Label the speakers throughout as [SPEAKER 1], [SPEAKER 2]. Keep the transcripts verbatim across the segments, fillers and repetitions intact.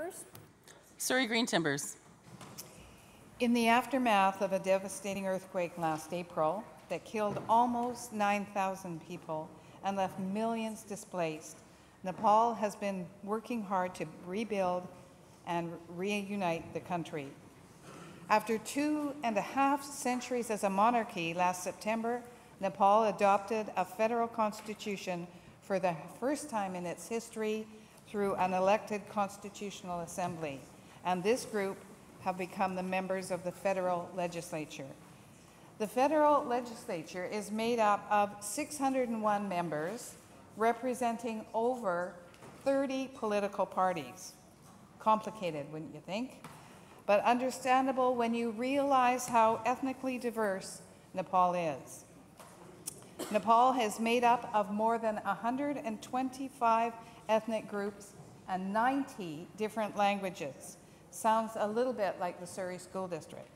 [SPEAKER 1] members.
[SPEAKER 2] Surrey Green Timbers.
[SPEAKER 3] In the aftermath of a devastating earthquake last April that killed almost nine thousand people and left millions displaced, Nepal has been working hard to rebuild and reunite the country. After two and a half centuries as a monarchy, last September, Nepal adopted a federal constitution for the first time in its history through an elected constitutional assembly, and this group have become the members of the federal legislature. The federal legislature is made up of six hundred and one members representing over thirty political parties. Complicated, wouldn't you think? But understandable when you realize how ethnically diverse Nepal is. Nepal is made up of more than one hundred twenty-five ethnic groups and ninety different languages. Sounds a little bit like the Surrey School District.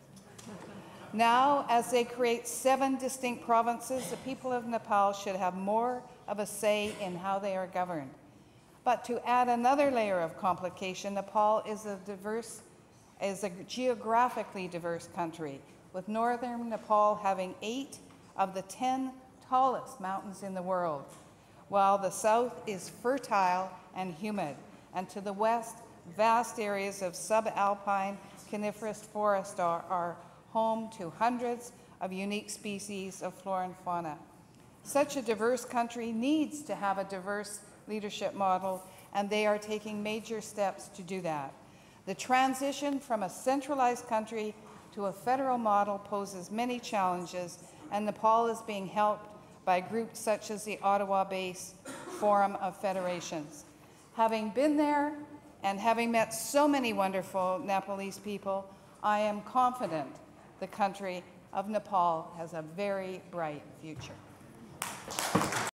[SPEAKER 3] Now, as they create seven distinct provinces, the people of Nepal should have more of a say in how they are governed. But to add another layer of complication, Nepal is a diverse, is a geographically diverse country, with northern Nepal having eight of the ten tallest mountains in the world, while the south is fertile and humid, and to the west, vast areas of subalpine coniferous forest are, are home to hundreds of unique species of flora and fauna. Such a diverse country needs to have a diverse leadership model, and they are taking major steps to do that. The transition from a centralized country to a federal model poses many challenges, and Nepal is being helped by groups such as the Ottawa-based Forum of Federations. Having been there and having met so many wonderful Nepalese people, I am confident the country of Nepal has a very bright future.